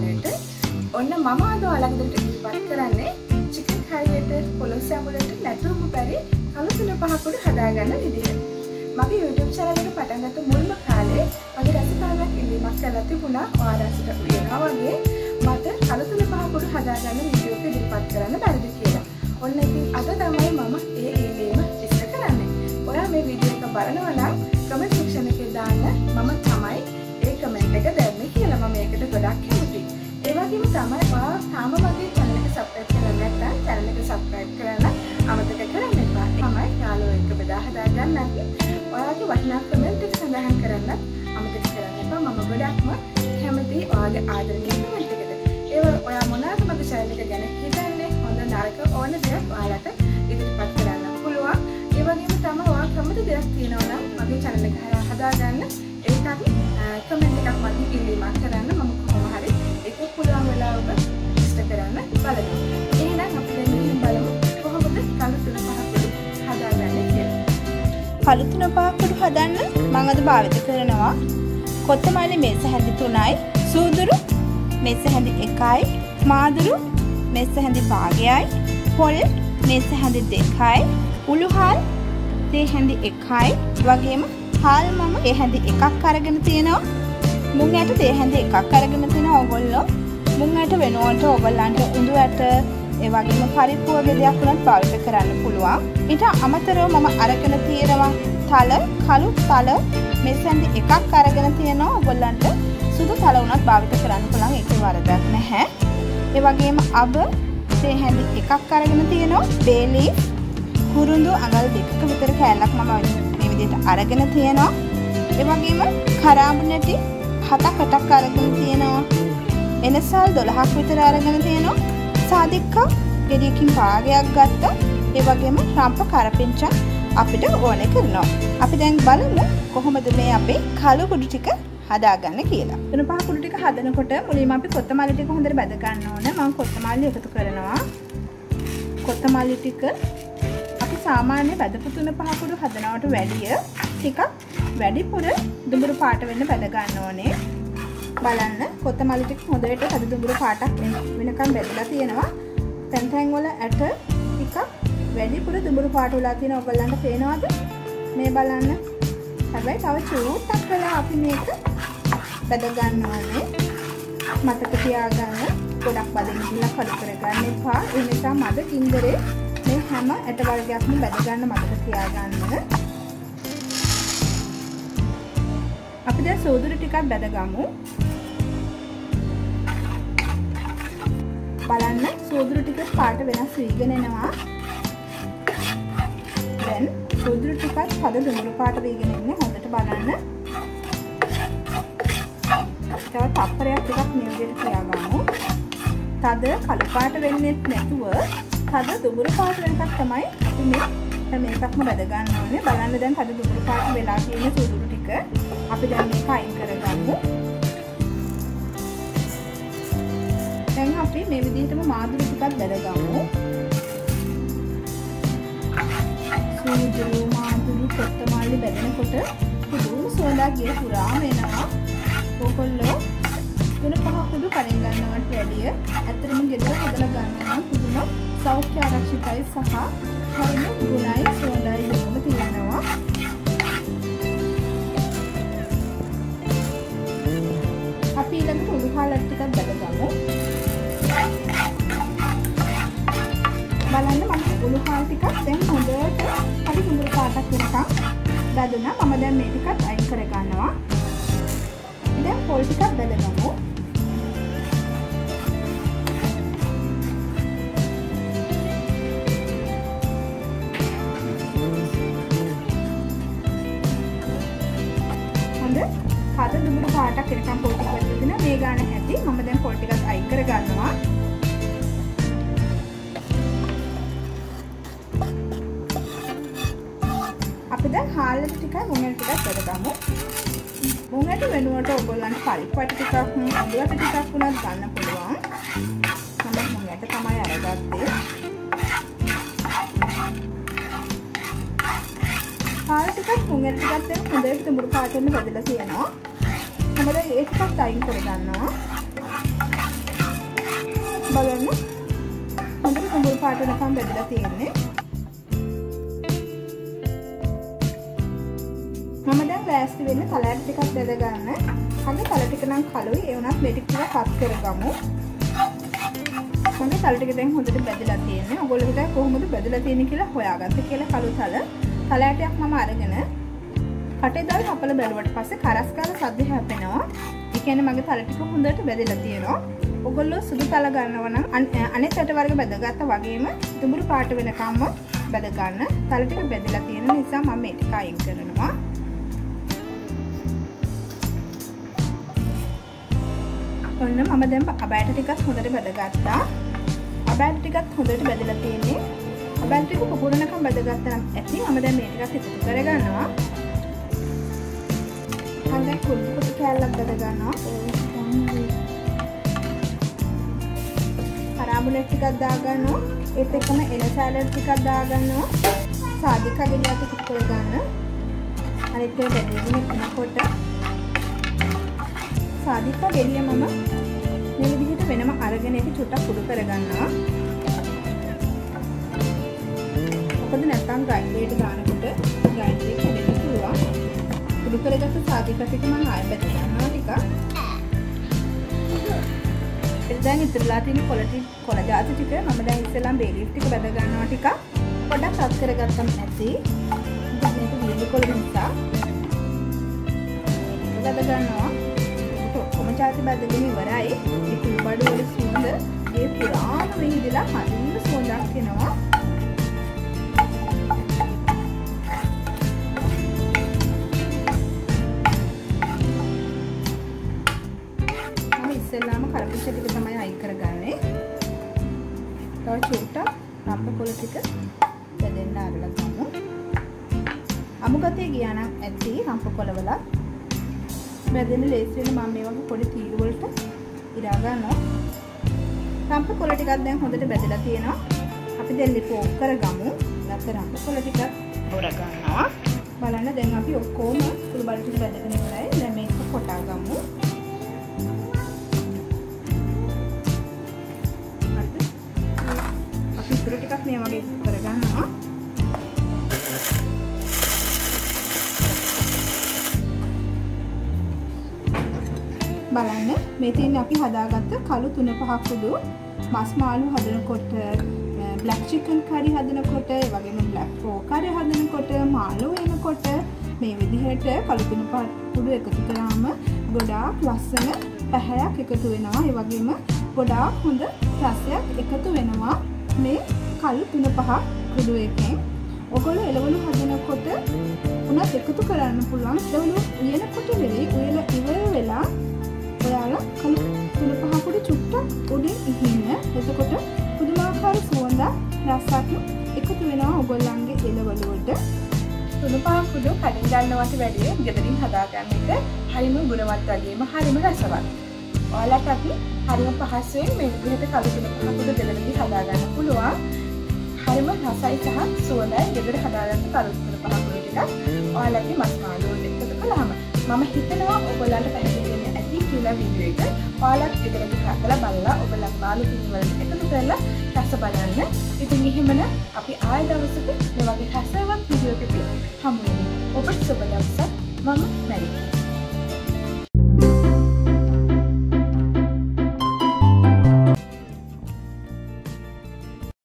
channel එකට ඔන්න මම අද ඔයාලට ඉදිරිපත් කරන්නේ chicken හරියට පොළොස් ඇඹුලට නැතුවම බැරි කළු තුන පහකුඩු හදාගන්න විදිහ. මගේ YouTube channel එක පටන් ගත්ත මුල්ම කාලේ මගේ රසකාරයක් ඉල්ලීමක් කරලා තිබුණා. ඔයාලට උයනවා වගේ මට කළු තුන පහකුඩු හදාගන්න වීඩියෝ එක ඉදිරිපත් කරන්න බැරිද කියලා. ඔන්න ඉතින් අද තමයි මම ඒ ඉල්ලීම ඉෂ්ට කරන්නේ. ඔයා මේ වීඩියෝ එක බලනවා නම් comment section එකේ දාන්න මම තමයි ඒ comment එක දැම්මේ කියලා. මම ඒකට ගොඩක් කැමතියි. ඒ වගේම තමයි ඔයා තාම මගේ channel එක subscribe කරලා නැත්නම් channel එක subscribe කරලා අමතක කරන්න එපා. තමයි යාළුවෝ එක්ක බෙදා හදා ගන්නත් ඔයාගේ වටිනා comment එක සඳහන් කරන්න අමතක කරන්න එපා. මම ගොඩක්ම කැමතියි ඔයාගේ ආදරණීය comment එකට. ඔයා මොනවාද මගේ channel එක ගැන හිතන්නේ? හොඳ නරක ඕන දෙයක් ඔයාලට ඉදිරිපත් කරන්න පුළුවන්. ඒ වගේම තමයි ඔයා කැමති දෙයක් තියෙනවා නම් මගේ channel එක හදාගන්න ඒකත් comment එකක් මගේ ඉල්ලීමක් කරන්න මම කොහොම හරි ඒක පුළුවන් වෙලාවක ඉෂ්ට කරන්න බලනවා. එහෙනම් අපි දැන් බලමු කොහොමද කළු තුන පහකුඩු හදාගන්නේ කියලා. කළු තුන පහකුඩු හදන්න මම අද භාවිත කරනවා කොත්තමල්ලි මේස හැඳි 3යි, සූදුරු මේස හැඳි 1යි, මාදුරු මේස හැඳි භාගයයි, පොල් මේස හැඳි 2යි, උළුහල් තේ හැඳි 1යි, වගේම හාල් මම තේ හැඳි 1ක් අරගෙන තියෙනවා. මුං ඇට තේ හැඳි 1ක් අරගෙන තියෙනවා. ඕගොල්ලෝ මුං ඇට වෙනුවට ඕගොල්ලන්ට උඳු ඇට ඒ වගේම පරිප්පු වගේ දෙයක් උනත් පාවිච්චි කරන්න පුළුවන්. ඊට අමතරව මම අරගෙන තියෙනවා තල, කළු තල මේස හැඳි 1ක් අරගෙන තියෙනවා. ඕගොල්ලන්ට සුදු තල උනත් පාවිච්චි කරන්න පුළුවන්. ඒකේ වරදක් නැහැ. ඒ වගේම අබ තේ හැඳි 1ක් අරගෙන තියෙනවා. බේලි කුරුඳු අඟල් 2ක විතර කෑල්ලක් මම මේ විදිහට අරගෙන තියෙනවා. ඒ වගේම කරාඹු නැටි 7ක් අරගෙන තියෙනවා. එනසල් 12ක් විතර අරගෙන තියෙනවා. සාදික්කා ගෙඩියකින් භාගයක් ගත්තා. ඒ වගේම රම්ප කරපිංචා අපිට ඕනේ කරනවා. අපි දැන් බලමු කොහොමද මේ අපේ කළු කුඩු ටික හදාගන්න කියලා. තුන පහ කුඩු ටික හදනකොට මුලින්ම අපි කොත්තමල්ලි ටික හොඳට බැද ගන්න ඕනේ. මම කොත්තමල්ලි එකතු කරනවා. කොත්තමල්ලි ටික අපි සාමාන්‍ය බැදපු තුන පහ කුඩු හදනවට වැඩිය ටිකක් වැඩිපුර දුඹුරු පාට වෙන්න බැද ගන්න ඕනේ. බලන්න කොත්තමල්ලි ටික හොඳට හද දුඹුරු පාටක් වෙනකන් බැදලා තියෙනවා. තැන් තැන් වල ඇට ටිකක් වැඩිපුර දුඹුරු පාට වෙලා තියෙනවා. ඔයගලන්ට පේනවද? මේ බලන්න. හැබැයි තව චූට්ටක් වෙලා අපි මේක බැද ගන්න ඕනේ. මතක තියාගන්න ගොඩක් බදින්න කියලා කඩ කරගන්න එපා. ඒ නිසා මද කින්දරේ මේ හැම ඇට වර්ගයක්ම බැද ගන්න මතක තියාගන්න. අපි දැන් සෝදුරු ටිකක් බැදගමු. බලන්න සෝදුරු ටික පාට වෙනස් වීගෙන එනවා. දැන් සෝදුරු ටිකත් හද දුඹුරු පාට වීගෙන ඉන්නේ. හොඳට බලන්න. තව තප්පරයක් ටිකක් මේ විදිහට තියාගමු. තද කළු පාට වෙන්නේ නැතුව තද දුඹුරු පාට වෙනකක් තමයි අපි මේකක්ම බැද ගන්න ඕනේ. බලන්න දැන් තද දුඹුරු පාට වෙලා තියෙන සෝදුරු ටික අපි දැන් මේක අයින් කරගමු. දැන් අපි මේ විදිහටම මාදුරු ටිකක් බැදගමු. සූදුරු මාදුරු කොත්තමල්ලි බැදෙනකොට පුදුම සුවඳක් ගිය පුරාම එනවා. ඕගොල්ලෝ තුන පහ කුඩු කලින් ගන්නවට වැඩිය ඇත්තටම ගෙදර හදලා ගන්නවා නම් පුදුම සෞඛ්‍ය ආරක්ෂිතයි සහ හරිම ගුණයි සුවඳයි දෙකම තියෙනවා. අපි ඊළඟට උළුහල් ටිකක් බැදගමු. බලන්න මම උළුහල් ටිකක් දැන් හොඳට හරි දුඹුරු පාටක් වෙනකම් බැදුණා. මම දැන් මේ ටිකත් අයින් කර ගන්නවා. දැන් පොල් ටිකක් බැදගමු. හොඳ හද දුඹුරු පාටක් වෙනකම් පොල් ටික බැදගෙන මේ ගාන ඇති. මම දැන් පොල් ටිකත් අයින් කර ගන්නවා. අපි දැන් හාල් ටිකයි මුං ඇට ටිකක් බැදගමු. මුං ඇට වෙනුවට ඔයගොල්ලන්ට පරිප්පු ඇට ටිකක් අඳු ඇට ටිකක් උනත් ගන්න පුළුවන්. මම මුං ඇට තමයි අරගත්තේ. හාල් ටිකක් මුං ඇට ටිකක් දැන් හොඳට දුඹුරු පාට වෙන්න බෙදලා තියෙනවා. මම දැන් ඒක ටිකක් අයින් කර ගන්නවා. බලන්න හොඳට කුඹුරු පාට වෙනකම් බෙදලා තියෙන්නේ. මම දැන් ලෑස්ති වෙන්නේ තලයට ටිකක් බෙද ගන්න. හඳ තල ටික නම් කළුයි ඒ වුණත් මේ ටික ටික කට් කරගමු. හොඳ තල ටික දැන් හොඳට බෙදලා තියෙන්නේ. ඔයගොල්ලෝ හිතා කොහොමද බෙදලා තියෙන්නේ කියලා හොයාගත්ත කියලා කළු තල. තලයටයක් මම අරගෙන කටේ දාලා හපල බැලුවට පස්සේ කරස් කාලා සද්ද හැපෙනවා. ඒ කියන්නේ මගේ තල ටික හොඳට බෙදලා තියෙනවා. ඔයගොල්ලෝ සුදු තල ගන්නවා නම් අනෙක් ඇට වර්ග බෙදගත්තා වගේම දුඹුරු පාට වෙනකම්ම බෙද ගන්න. තල ටික බෙදලා තියෙන නිසා මම මේ ටික අයින් කරනවා. ඔන්න මම දැන් අබෑට ටිකක් හොඳට බෙදගත්තා. අබෑට ටිකක් හොඳට බෙදලා තියෙන්නේ. අබෑට ටික පුපුරනකම් බෙදගත්තා නම් ඇති. මම දැන් මේ ටිකක් එකතු කරගන්නවා. හඳයි කුඩු කෑල්ලක් බෙද ගන්නවා. කරාඹුලේ ටිකක් දා ගන්නවා. ඒත් එක්කම එන සෑලඩ් ටිකක් දා ගන්නවා. සාදිකා ගෙඩියක් එකතු කර ගන්න. අනිත් එක බෙදගෙන එනකොට සාදිකා ගෙඩිය මම මේ විදිහට වෙනම අරගෙන ඒක චුට්ටක් කුඩු කර ගන්නවා. මොකද නැත්නම් ග්‍රයින්ඩරේට දානකොට ග්‍රයින්ඩරේ කැඩෙන්න පුළුවන්. කුඩු කරගත්ත සාදිකා ටික මම ආයෙ බෙද ගන්නවා ටිකක්. දැන් ඉතිරිලා තියෙන කොළ ජාති ටික මම දැන් ඉස්සෙල්ලාම බේ ලීෆ් ටික බෙද ගන්නවා ටිකක්. පොඩ්ඩක් රත් කරගත්තම ඇති. මේක වියලි කොළ නිසා බෙද ගන්නවා. ඔක්කොම ජාති බෙදගෙන ඉවරයි. මේ කුළු බඩු වල සුවඳ ඒ පුරාම විහිදලා හරිම සුවඳක් එනවා. ඉස්සෙල්ලාම කරපිච්ච ටික තමයි අයින් කරගන්නේ. තව චුට්ටක් රම්පකොළ ටික බෙදෙන්න අරලා ගමු. අමුගතේ ගියා නම් ඇති රම්පකොළ වල බෙදෙන්න ලේසි වෙන මම මේ වගේ පොඩි තීරු වලට ඉරා ගන්නවා. රම්පකොළ ටිකක් දැන් හොඳට බෙදලා තියෙනවා. අපි දැන් ලිපෝක් කරගමු. නැත්නම් රම්පකොළ ටික හොර ගන්නවා. බලන්න දැන් අපි ඔක්කොම කුළු බඩු ටික බෙදගෙන ඉවරයි. දැන් මේක කොටා ගමු. ටිකක් මේ වගේ කරගන්නවා. බලන්න මේ තියෙන්නේ අපි හදාගත්ත කළු 3-5 කුඩු මස් මාළු හදනකොට, බ්ලැක් චිකන් කරි හදනකොට, ඒ වගේම බ්ලැක් ෆෝ කරි හදනකොට, මාළු වෙනකොට මේ විදිහට කළු 3-5 කුඩු එකතු කරාම ගොඩාක් ලස්සන පැහැයක් එකතු වෙනවා. ඒ වගේම ගොඩාක් හොඳ රසයක් එකතු වෙනවා මේ කළු 3-5 කුඩු එකෙන්. ඔයගොල්ලෝ එළවලු හදනකොට උනත් එකතු කරන්න පුළුවන්. එළවලු උයනකොට වෙලෙයි උයලා ඉවර වෙලා ඔයාලා කළු 3-5 කුඩු චුට්ටක් උඩින් ඉහින්න. එතකොට පුදුමාකාර සුවඳක් රසක් එකතු වෙනවා ඔයගොල්ලන්ගේ එළවලු වලට. 3-5 කුඩු කඩින් ගන්නවට වැඩිය ගෙදරින් හදාගන්න එක හරිම ගුණවත් වගේම හරිම රසවත්. ඔයාලට අපි හරිම පහසුවෙන් මේ විදිහට කළු 3-5 කුඩු දෙලෙදි හදාගන්න පුළුවන්. හරිම රසයි සහ සුවඳයි ගෙදර හදාගන්න කළු 3-5 කුඩු ටික ඔයාලගේ මස් මාළු වලට එකතු කළාම මම හිතනවා ඔයගොල්ලන්ට පැහැදිලි වෙන්න ඇති කියලා වීඩියෝ එක. ඔයාලත් ගෙදරදී හදලා බලලා ඔයගොල්ලන් මාළු පිටි වලට එකතු කරලා රස බලන්න. ඉතින් එහෙමනම් අපි ආයෙ දවසක මේ වගේ රසවත් වීඩියෝ එකකින් හමු වෙමු. ඔබට සුබ දවසක්. මම මැරිකේ.